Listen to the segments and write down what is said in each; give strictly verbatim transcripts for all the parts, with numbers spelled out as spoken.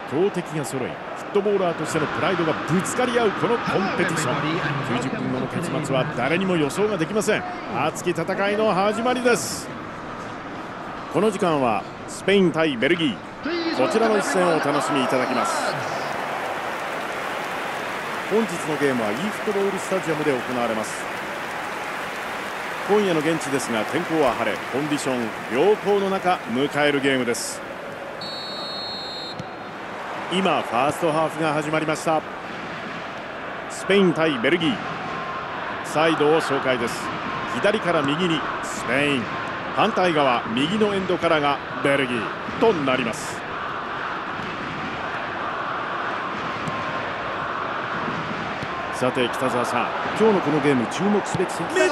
強敵が揃い、フットボーラーとしてのプライドがぶつかり合うこのコンペティション。きゅうじゅっぷんごの結末は誰にも予想ができません。熱き戦いの始まりです。この時間はスペイン対ベルギー、こちらの一戦をお楽しみいただきます。本日のゲームは e フットボールスタジアムで行われます。今夜の現地ですが、天候は晴れ、コンディション良好の中迎えるゲームです。今ファーストハーフが始まりました。スペイン対ベルギー、サイドを紹介です。左から右にスペイン、反対側右のエンドからがベルギーとなります。さて北澤さん、今日のこのゲーム注目すべき選手、ミドル、い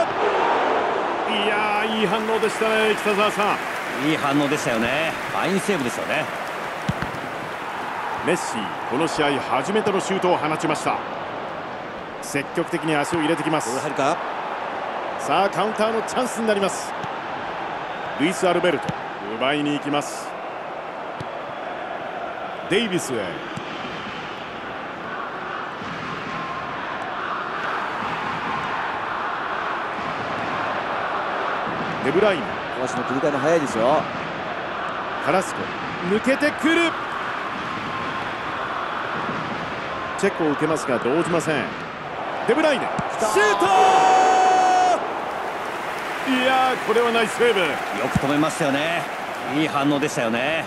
やー、いい反応でしたね。北澤さん、いい反応でしたよね。ファインセーブですよね。 メッシ、この試合初めてのシュートを放ちました。積極的に足を入れてきます。 入るか。 さあカウンターのチャンスになります。ルイス・アルベルト、奪いに行きます。デイビスへ、デブライン、 足の切り替えも早いですよ。 カラスコ、抜けてくる。チェックを受けますが動じません。デブライネ、シュート。いやー、これはナイスセーブ。よく止めましたよね。いい反応でしたよね。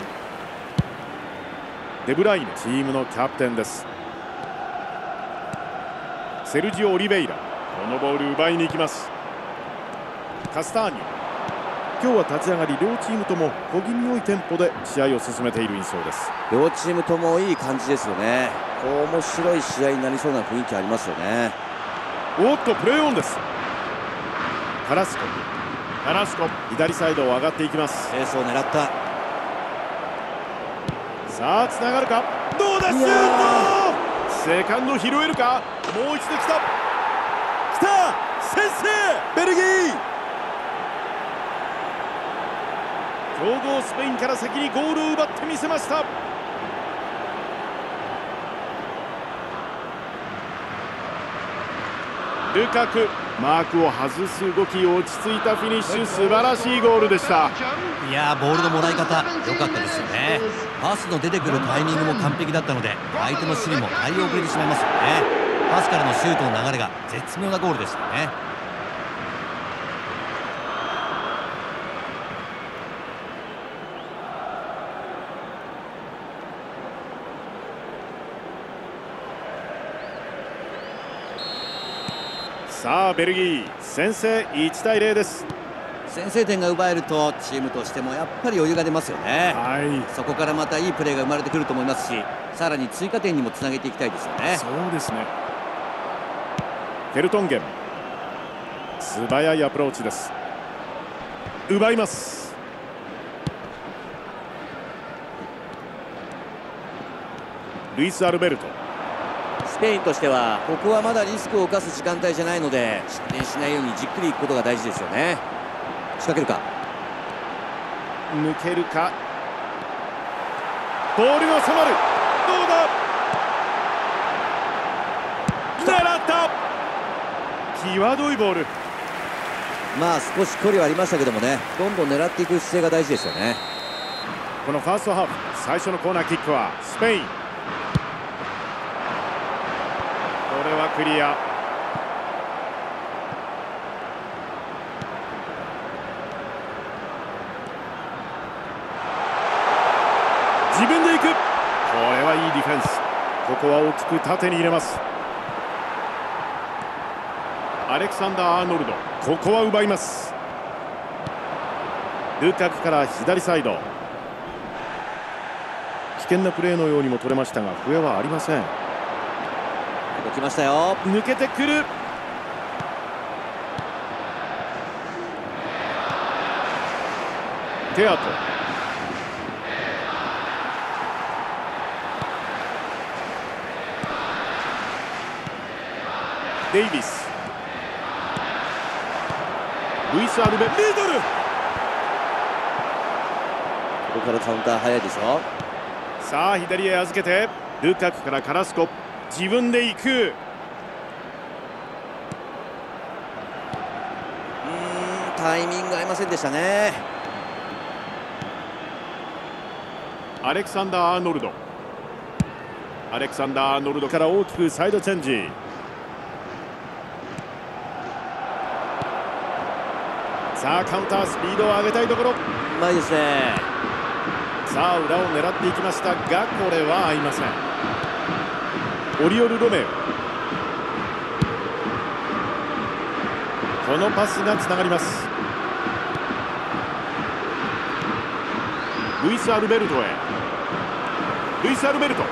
デブライネ、チームのキャプテンです。セルジオ・オリベイラ、このボール奪いに行きます。カスターニョ、今日は立ち上がり両チームとも小気味良いテンポで試合を進めている印象です。 両チームともいい感じですよね。こう面白い試合になりそうな雰囲気ありますよね。 おっと、プレーオンです。カラスコ、カラスコ、左サイドを上がっていきます。 レースを狙った。 さあつながるか、どうだ、シュート。セカンド拾えるか、もう一度来た、来た、先制、ベルギー。強豪スペインから先にゴールを奪ってみせました。ルカク、マークを外す動き、落ち着いたフィニッシュ、素晴らしいゴールでした。 いやー、ボールのもらい方良かったですよね。パスの出てくるタイミングも完璧だったので、相手の守備も対応遅れてしまいますよね。パスからのシュートの流れが絶妙なゴールでしたよね。 さあベルギー先制、いちたいゼロです。 先制点が奪えるとチームとしてもやっぱり余裕が出ますよね。 はい、 そこからまたいいプレーが生まれてくると思いますし、さらに追加点にもつなげていきたいですよね。 そうですね。ケルトンゲン、素早いアプローチです。奪います。ルイス・アルベルト、 スペインとしてはここはまだリスクを冒す時間帯じゃないので、失点しないようにじっくりいくことが大事ですよね。仕掛けるか、 抜けるか、ボールが収まる、どうだ、狙った、際どいボール。 まあ少し距離はありましたけどもね、どんどん狙っていく姿勢が大事ですよね。 このファーストハーフ最初のコーナーキックはスペイン、これはクリア。自分で行く、これはいいディフェンス。ここは大きく縦に入れます。アレクサンダー・アーノルド、ここは奪います。ルカクから左サイド、危険なプレーのようにも取れましたが笛はありません。 動きましたよ。 抜けてくる、テアト、デイビス、ルイス・アルベ、ミドル、 ここからカウンター早いでしょ。 さあ左へ預けてルカクからカラスコ、自分で行く。 うーん、タイミング合いませんでしたね。 アレクサンダー・アーノルド、アレクサンダー・アーノルドから大きくサイドチェンジ。さあカウンター、スピードを上げたいところ。 うまいですね。 さあ裏を狙っていきましたが、これは合いません。オリオル・ロメオ、このパスがつながります。ルイス・アルベルトへ、ルイス・アルベルト、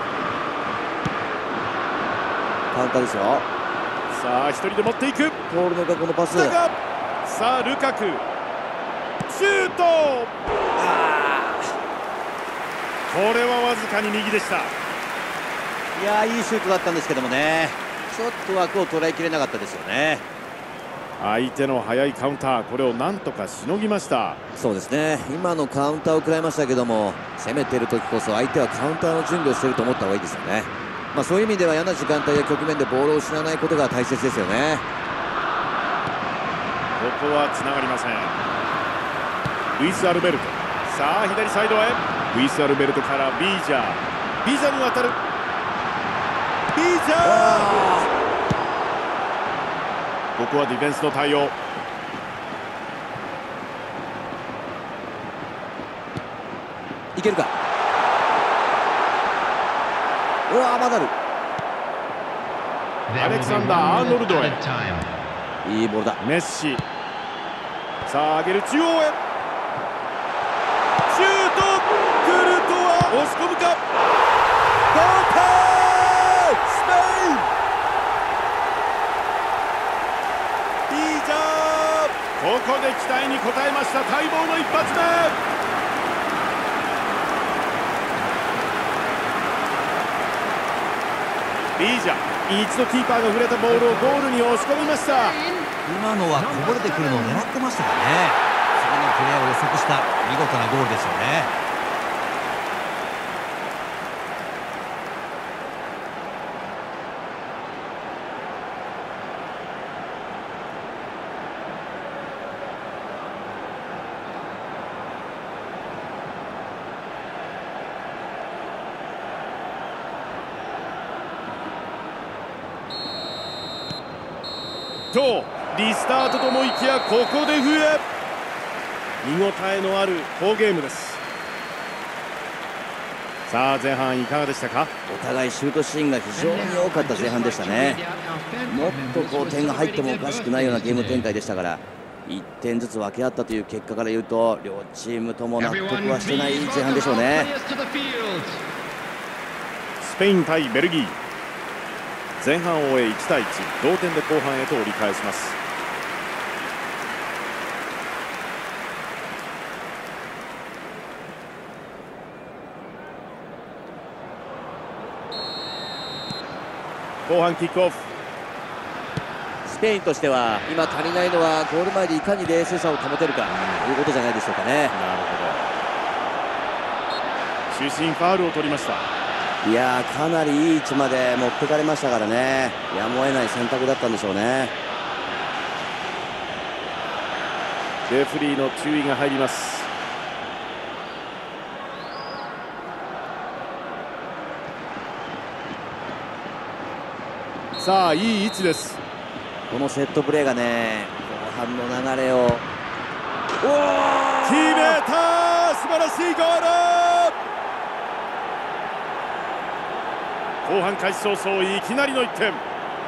カウンターですよ。 さあ一人で持っていく。 通るのかこのパス。 だがさあルカク、シュート。 あこれはわずかに右でした。 いやー、いいシュートだったんですけどもね、ちょっと枠を捉えきれなかったですよね。 相手の速いカウンター、これをなんとかしのぎました。 そうですね、今のカウンターを食らいましたけども、攻めてる時こそ相手はカウンターの準備をしていると思った方がいいですよね。まあ、そういう意味では嫌な時間帯や局面でボールを失わないことが大切ですよね。 ここはつながりません。ルイス・アルベルト、さあ左サイドへ、ルイス・アルベルトからビージャー、ビージャーに渡る、ビージャー、ここはディフェンスの対応。 いけるか。うわー、まだある。 アレクサンダー・アーノルドへ、 いいボールだ。 メッシ、さあ上げる、中央へ、シュート、クルトワ、押し込むか、同点、スペイン、ビージャー、ここで期待に応えました。待望の一発目。ビージャー、一度キーパーが触れたボールをゴールに押し込みました。 今のはこぼれてくるのを狙ってましたからね。次のプレーを予測した見事なゴールですよね。 とリスタートともいきや、ここで笛。見応えのある好ゲームです。さあ前半いかがでしたか。 お互いシュートシーンが非常に多かった前半でしたね。もっとこう点が入ってもおかしくないようなゲーム展開でしたから、いってんずつ分け合ったという結果から言うと、両チームとも納得はしてない前半でしょうね。 スペイン対ベルギー、前半を終えいちたいいち、同点で後半へと折り返します。後半キックオフ。 スペインとしては今足りないのはゴール前でいかに冷静さを保てるかということじゃないでしょうかね。 なるほど。主審ファウルを取りました。 いやー、かなりいい位置まで持ってかれましたからね、やむを得ない選択だったんでしょうね。 レフリーの注意が入ります。さあいい位置です。 このセットプレーがね、後半の流れを決めた、素晴らしいゴール。後半開始早々いきなりのいってん。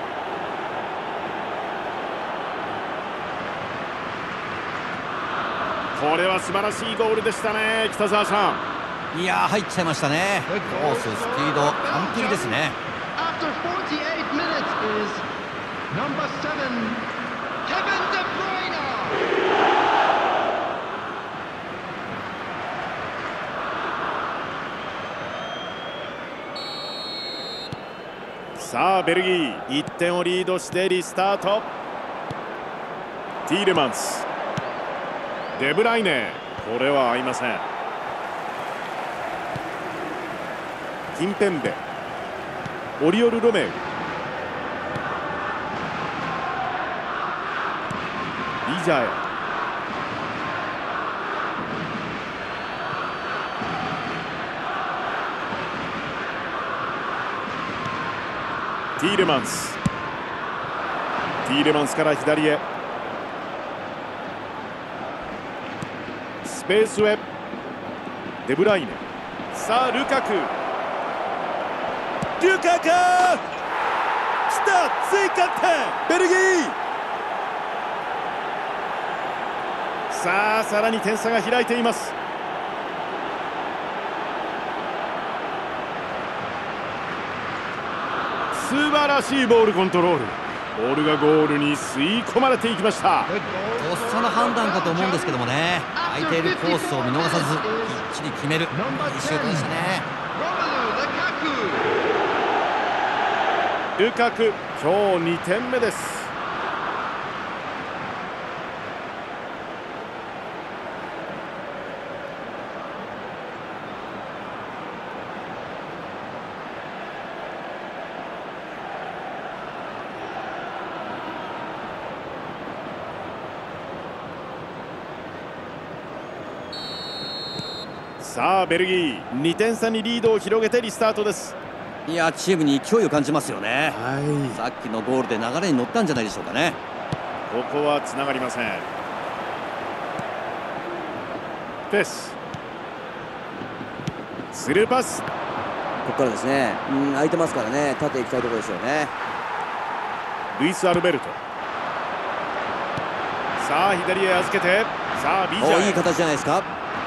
これは素晴らしいゴールでしたね、北澤さん。いやー、入っちゃいましたね。コース、スピード完璧ですね。 さあベルギーいってんをリードしてリスタート。ティーレマンス、デブライネ、これは合いません。 キンペンベ、オリオル・ロメウ、リジャエ、ティーレマンス、ティーレマンスから左へ、スペースへ、デブライネ、さあルカク、ルカク、きた、追加点、ベルギー。さあさらに点差が開いています。素晴らしいボールコントロール。ボールがゴールに吸い込まれていきました。 とっさの判断かと思うんですけどもね、空いているコースを見逃さずきっちり決める、いいシュートでしたね。 ルカク、今日にてんめです。さあベルギーにてん差にリードを広げてリスタートです。 いや、チームに勢いを感じますよね。 はい、 さっきのゴールで流れに乗ったんじゃないでしょうかね。 ここはつながりません。ペス、スルーパス、 ここからですね、うん、空いてますからね、縦行きたいところですよね。 ルイス・アルベルト、さあ左へ預けて、さあビジャー、 お、いい形じゃないですか。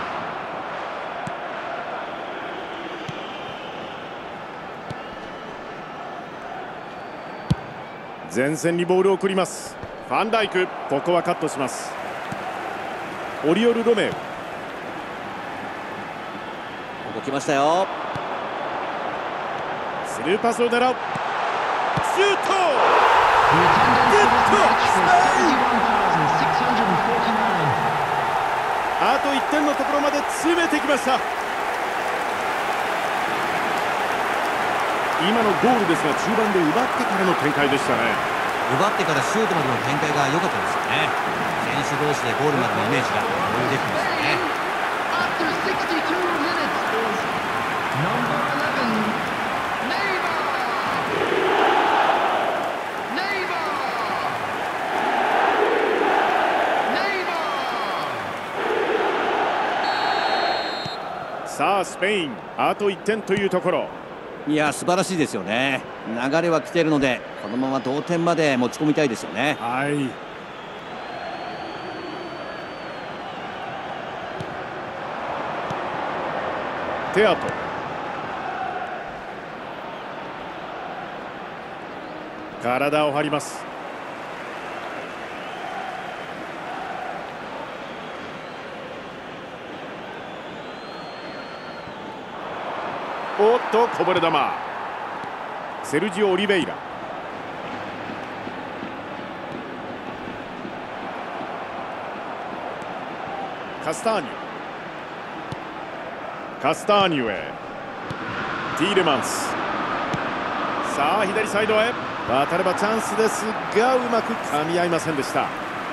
前線にボールを送ります。ファンダイク、ここはカットします。オリオル・ロメウ、 ここ来ましたよ。 スルーパスを狙う、シュート、あといってんのところまで詰めてきました。今のゴールですが、中盤で奪ってからの展開でしたね。 奪ってからシュートまでの展開が良かったですよね。選手同士でゴールまでのイメージが共有できてますよね。 さあスペイン、あといってんというところ。 いや、素晴らしいですよね。流れは来ているので、このまま同点まで持ち込みたいですよね。 はい、テアト、体を張ります。おっと、こぼれ球、セルジオ・オリベイラ、カスターニュ、カスターニュへ、ティーレマンス、さあ左サイドへ渡ればチャンスですが、うまく噛み合いませんでした。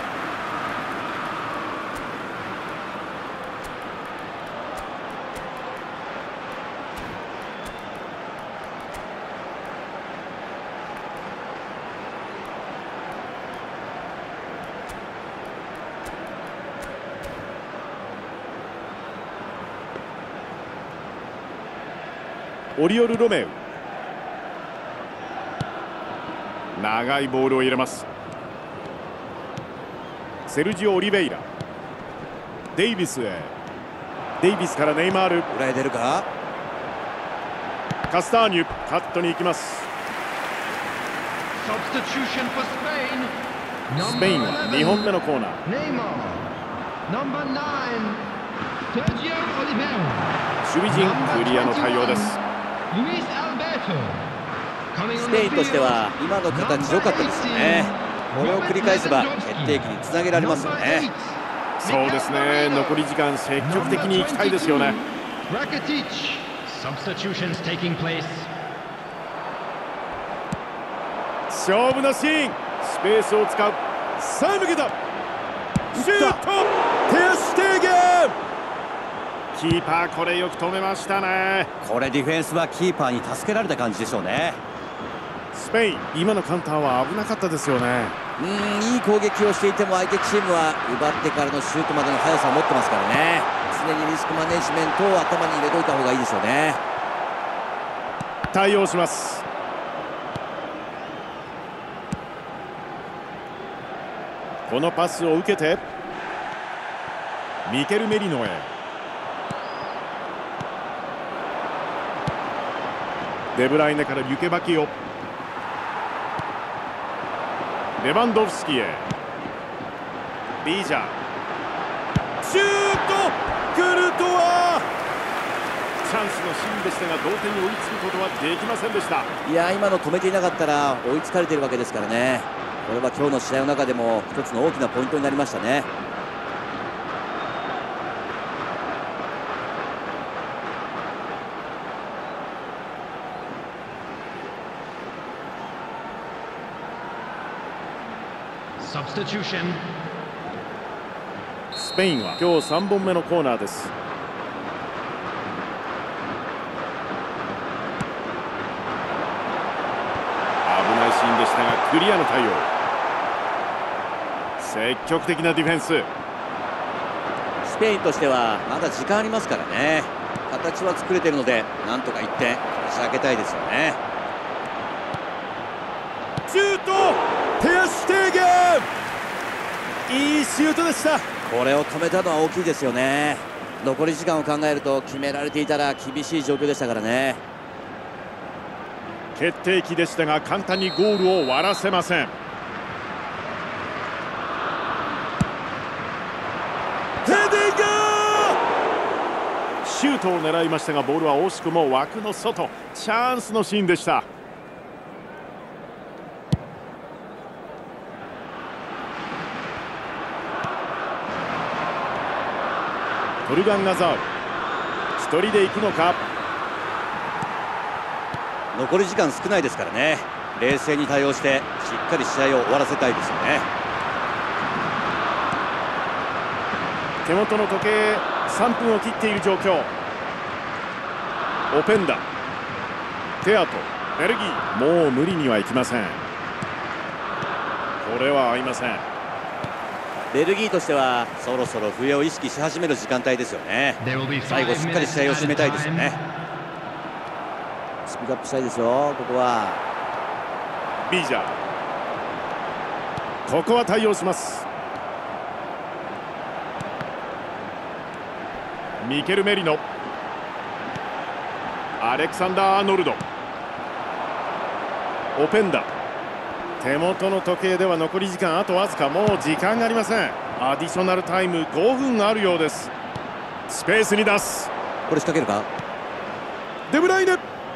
オリオル・ロメウ、長いボールを入れます。セルジオ・オリベイラ、デイビスへ、デイビスからネイマール、 裏へ出るか。 カスターニュ、カットに行きます。スペインはにほんめのコーナー。守備陣クリアの対応です。 スペインとしては今の形良かったですよね。これを繰り返せば決定機につなげられますよね。 そうですね、残り時間積極的に行きたいですよね。 勝負のシーン、スペースを使う、さあ抜けた、シュート、手足提言、キーパーこれよく止めましたね。 これディフェンスはキーパーに助けられた感じでしょうね。 スペイン、今のカウンターは危なかったですよね。 うーんいい攻撃をしていても相手チームは奪ってからのシュートまでの速さを持ってますからね。常にリスクマネジメントを頭に入れといた方がいいですよね。 対応します。このパスを受けてミケル・メリノへ、デブライネからユケバキオ、レバンドフスキへ、ビージャー、シュート、クルトワ、チャンスのシーンでしたが同点に追いつくことはできませんでした。 いや今の止めていなかったら追いつかれているわけですからね。これは今日の試合の中でも一つの大きなポイントになりましたね。 スペインは今日さんぼんめのコーナーです。危ないシーンでしたがクリアの対応、積極的なディフェンス。 スペインとしてはまだ時間ありますからね。形は作れているのでなんとかいってん仕上げたいですよね。 シュート、手足提言、いいシュートでした。 これを止めたのは大きいですよね。残り時間を考えると決められていたら厳しい状況でしたからね。 決定機でしたが簡単にゴールを割らせません。ヘディング、シュートを狙いましたがボールは惜しくも枠の外、チャンスのシーンでした。トルガン・ガザール、一人で行くのか。 残り時間少ないですからね。冷静に対応してしっかり試合を終わらせたいですよね。 手元の時計さんぷんを切っている状況。オペンダ、テアト、ベルギー、もう無理にはいきません。これは合いません。 ベルギーとしてはそろそろ笛を意識し始める時間帯ですよね。最後しっかり試合を締めたいですよね。スピードアップしたいですよ。ここはビージャー、ここは対応します。ミケル・メリノ、アレクサンダー・アーノルド、オペンダ、手元の時計では残り時間あとわずか、もう時間がありません。アディショナルタイムごふんあるようです。スペースに出す、 これ仕掛けるか。 デブライネ、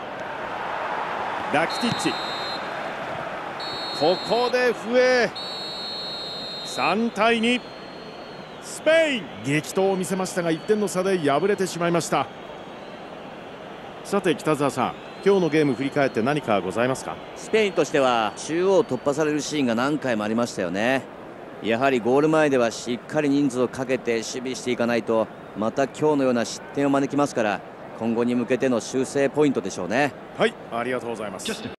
ラキティッチ、ここで笛、さんたいに、スペイン激闘を見せましたがいってんの差で敗れてしまいました。さて北澤さん、今日のゲーム振り返って何かございますか。 スペインとしては中央を突破されるシーンが何回もありましたよね。やはりゴール前ではしっかり人数をかけて守備していかないとまた今日のような失点を招きますから、今後に向けての修正ポイントでしょうね。 はい、ありがとうございます。